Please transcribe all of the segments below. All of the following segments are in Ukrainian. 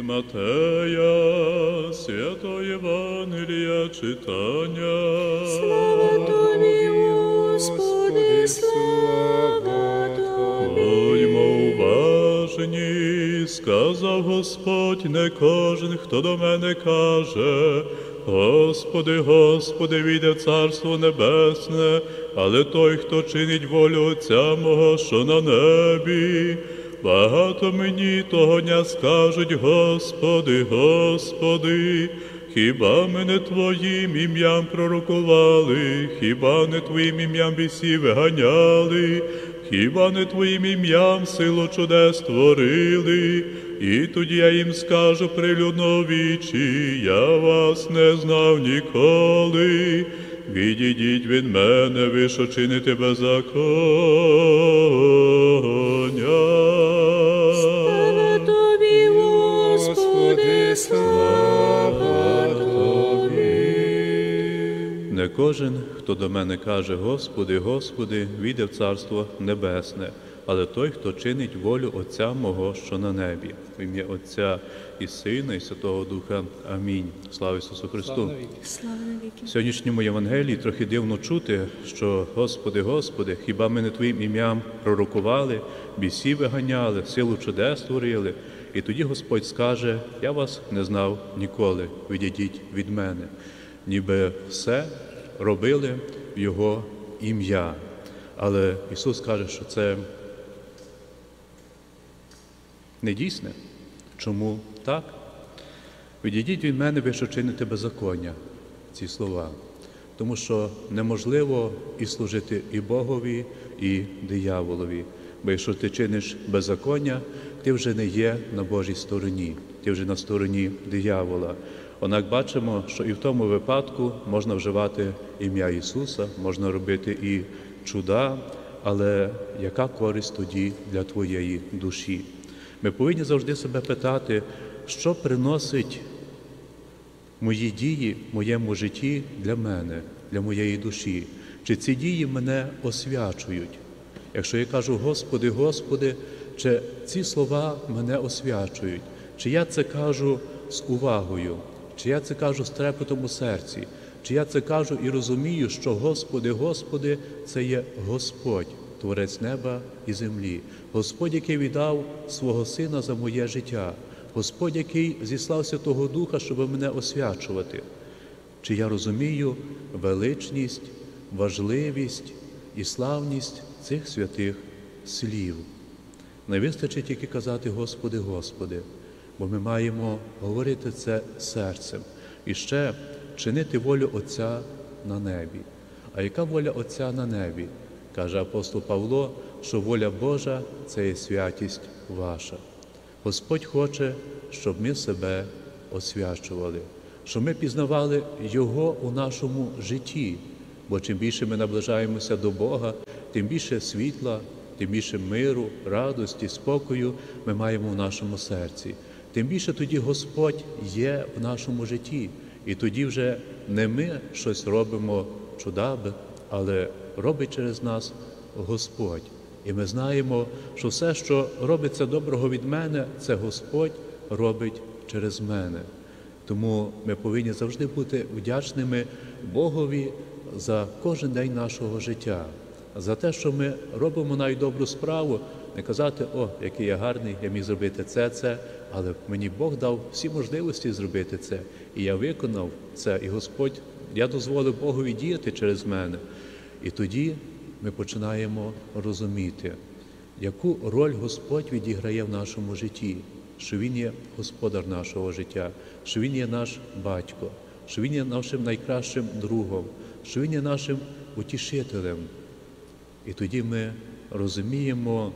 Матея, Святого Євангелія читання. Слава Тобі, Господи, слава Тобі. Будьмо уважні, сказав Господь, не кожен, хто до мене каже: Господи, Господи, війде в Царство Небесне, але той, хто чинить волю Отця мого, що на небі. Багато мені того дня скажуть: Господи, Господи, хіба ми не Твоїм ім'ям пророкували, хіба не Твоїм ім'ям бісів виганяли, хіба не Твоїм ім'ям силу чудес творили? І тоді я їм скажу прилюдно в вічі: я вас не знав ніколи. Відійдіть від мене, ви, що чините беззаконня. Слава Тобі, Господи, слава Тобі. Не кожен, хто до мене каже: Господи, Господи, війде в Царство Небесне, але той, хто чинить волю Отця мого, що на небі. В ім'я Отця і Сина, і Святого Духа. Амінь. Слава Ісусу Христу! Слава навіки. В сьогоднішньому Євангелії трохи дивно чути, що Господи, Господи, хіба ми не Твоїм ім'ям пророкували, бісів виганяли, силу чудес творили? І тоді Господь скаже: я вас не знав ніколи, відійдіть від мене. Ніби все робили в Його ім'я. Але Ісус каже, що це не дійсне. Чому так? Відійдіть від мене, ви, що чините беззаконня. Ці слова. Тому що неможливо і служити і Богові, і дияволові. Бо якщо ти чиниш беззаконня, ти вже не є на Божій стороні, ти вже на стороні диявола. Однак бачимо, що і в тому випадку можна вживати ім'я Ісуса, можна робити і чуда, але яка користь тоді для твоєї душі? Ми повинні завжди себе питати, що приносить мої дії в моєму житті для мене, для моєї душі. Чи ці дії мене освячують? Якщо я кажу: Господи, Господи, чи ці слова мене освячують? Чи я це кажу з увагою? Чи я це кажу з трепетом у серці? Чи я це кажу і розумію, що Господи, Господи – це є Господь, Творець неба і землі. Господь, який віддав свого Сина за моє життя. Господь, який зіслав Святого Духа, щоб мене освячувати. Чи я розумію величність, важливість і славність цих святих слів? Не вистачить тільки казати: Господи, Господи, бо ми маємо говорити це серцем. І ще чинити волю Отця на небі. А яка воля Отця на небі? Каже апостол Павло, що воля Божа – це є святість ваша. Господь хоче, щоб ми себе освячували, щоб ми пізнавали Його у нашому житті. Бо чим більше ми наближаємося до Бога, тим більше світла, тим більше миру, радості, спокою ми маємо в нашому серці. Тим більше тоді Господь є в нашому житті. І тоді вже не ми щось робимо чудаби, але робить через нас Господь. І ми знаємо, що все, що робиться доброго від мене, це Господь робить через мене. Тому ми повинні завжди бути вдячними Богові за кожен день нашого життя, за те, що ми робимо навіть добру справу, не казати: о, який я гарний, я міг зробити це, але мені Бог дав всі можливості зробити це, і я виконав це, і Господь, я дозволив Богові діяти через мене. І тоді ми починаємо розуміти, яку роль Господь відіграє в нашому житті, що Він є Господар нашого життя, що Він є наш Батько, що Він є нашим найкращим другом, що Він є нашим утішителем. І тоді ми розуміємо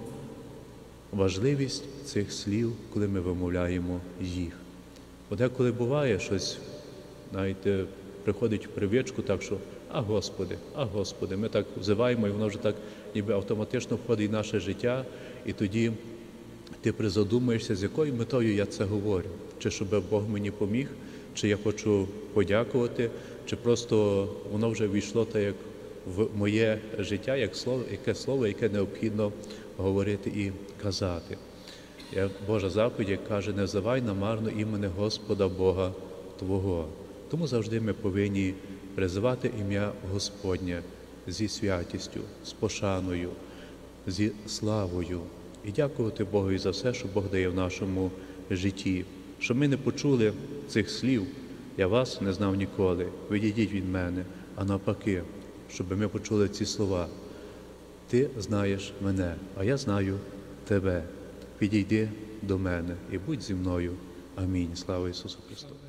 важливість цих слів, коли ми вимовляємо їх. Бо деколи буває щось, знаєте, приходить в привичку так, що а Господи, ми так взиваємо, і воно вже так ніби автоматично входить в наше життя, і тоді ти призадумаєшся, з якою метою я це говорю. Чи щоб Бог мені поміг, чи я хочу подякувати, чи просто воно вже війшло так, як в моє життя, як слово, яке необхідно говорити і казати. Як Божа заповідь каже, не взивай намарно імени Господа Бога Твого. Тому завжди ми повинні призивати ім'я Господнє зі святістю, з пошаною, зі славою. І дякувати Богу за все, що Бог дає в нашому житті. Щоб ми не почули цих слів, я вас не знав ніколи, відійдіть від мене, а навпаки, щоб ми почули ці слова. Ти знаєш мене, а я знаю тебе. Підійди до мене і будь зі мною. Амінь. Слава Ісусу Христу.